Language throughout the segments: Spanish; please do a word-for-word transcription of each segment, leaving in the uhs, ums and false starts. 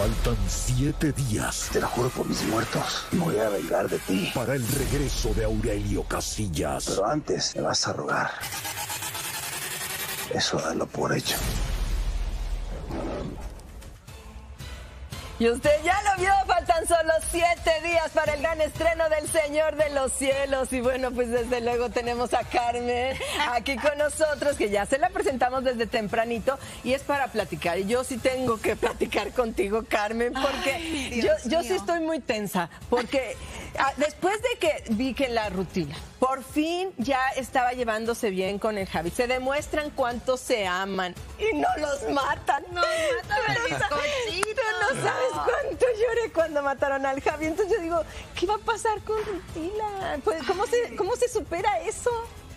Faltan siete días. Te lo juro por mis muertos. Me voy a vengar de ti. Para el regreso de Aurelio Casillas. Pero antes me vas a rogar. Eso dalo por hecho. Y usted ya lo vio, faltan solo siete días para el gran estreno del Señor de los Cielos. Y bueno, pues desde luego tenemos a Carmen aquí con nosotros, que ya se la presentamos desde tempranito y es para platicar. Y yo sí tengo que platicar contigo, Carmen, porque Ay, yo, Dios yo mío. sí estoy muy tensa, porque ah, después de que vi que la rutina por fin ya estaba llevándose bien con el Javi, se demuestran cuánto se aman y no los matan. Nos matan al Tú no sa- bizcochito. Tú no sabes cuánto lloré cuando mataron al Javi. Entonces yo digo, ¿qué va a pasar con Rutila? Pues, ¿cómo se, cómo se supera eso?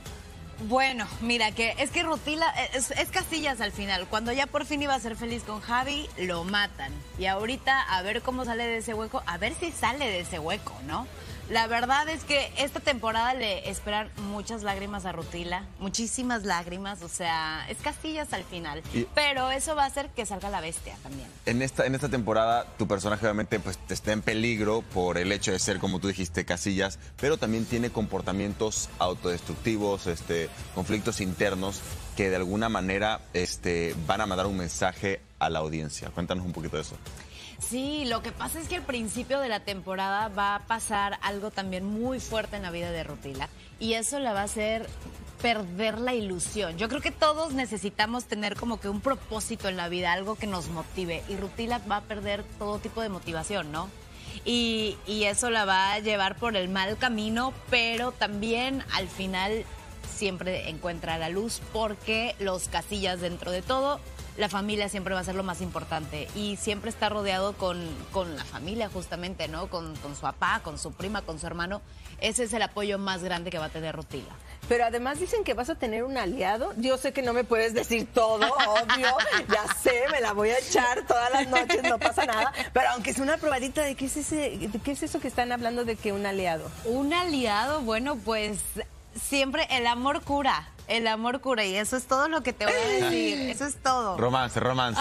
Bueno, mira, que es que Rutila es, es Casillas al final. Cuando ya por fin iba a ser feliz con Javi, lo matan. Y ahorita a ver cómo sale de ese hueco, a ver si sale de ese hueco, ¿no? La verdad es que esta temporada le esperan muchas lágrimas a Rutila, muchísimas lágrimas, o sea, es Casillas al final. Y- Pero eso va a hacer que salga la bestia también. En esta, en esta temporada, tu personaje obviamente pues, está en peligro por el hecho de ser, como tú dijiste, Casillas, pero también tiene comportamientos autodestructivos, este, conflictos internos que de alguna manera este, van a mandar un mensaje a la audiencia. Cuéntanos un poquito de eso. Sí, lo que pasa es que al principio de la temporada va a pasar algo también muy fuerte en la vida de Rutila y eso le va a hacer perder la ilusión. Yo creo que todos necesitamos tener como que un propósito en la vida, algo que nos motive y Rutila va a perder todo tipo de motivación, ¿no? Y, y eso la va a llevar por el mal camino, pero también al final siempre encuentra la luz porque los Casillas dentro de todo, la familia siempre va a ser lo más importante y siempre está rodeado con, con la familia justamente, ¿no? Con, con su papá, con su prima, con su hermano. Ese es el apoyo más grande que va a tener Rutila. Pero además dicen que vas a tener un aliado. Yo sé que no me puedes decir todo, obvio. Ya sé, me la voy a echar todas las noches, no pasa nada. Pero aunque es una probadita de qué es ese, de qué es eso que están hablando de que un aliado. Un aliado, bueno, pues siempre el amor cura. El amor cura y eso es todo lo que te voy a decir. Eso es todo. Romance, romance.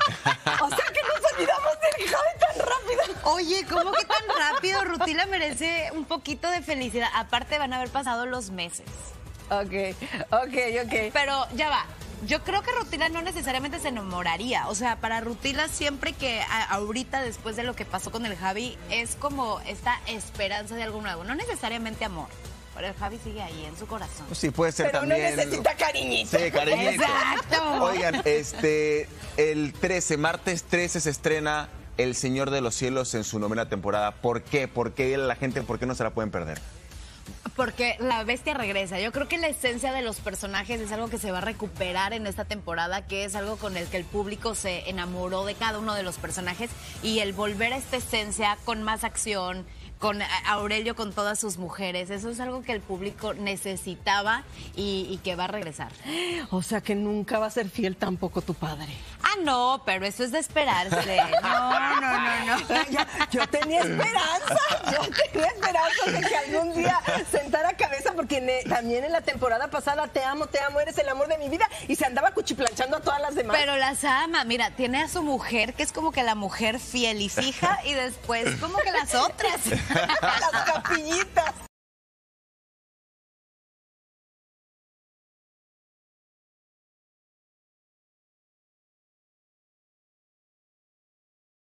O sea que nos olvidamos del Javi tan rápido. Oye, ¿cómo que tan rápido? Rutila merece un poquito de felicidad. Aparte van a haber pasado los meses. Ok, ok, ok. Pero ya va. Yo creo que Rutila no necesariamente se enamoraría. O sea, para Rutila siempre que a- ahorita, después de lo que pasó con el Javi, es como esta esperanza de algo nuevo. No necesariamente amor. Pero el Javi sigue ahí en su corazón. Sí, puede ser Pero también. uno necesita cariñito. Sí, cariñito. Exacto. Oigan, este, el trece, martes trece se estrena El Señor de los Cielos en su novena temporada. ¿Por qué? ¿Por qué la gente, por qué no se la pueden perder? Porque la bestia regresa. Yo creo que la esencia de los personajes es algo que se va a recuperar en esta temporada, que es algo con el que el público se enamoró de cada uno de los personajes y el volver a esta esencia con más acción, con Aurelio con todas sus mujeres, eso es algo que el público necesitaba y, y que va a regresar. O sea que nunca va a ser fiel tampoco tu padre. Ah, no, pero eso es de esperarse. No, no, no, no. Yo, yo tenía esperanza, yo tenía esperanza de que algún día sentara cabeza, porque ne- también en la temporada pasada, te amo, te amo, eres el amor de mi vida, y se andaba cuchiplanchando a todas las demás. Pero las ama, mira, tiene a su mujer, que es como que la mujer fiel y fija, y después como que las otras. Las capillitas.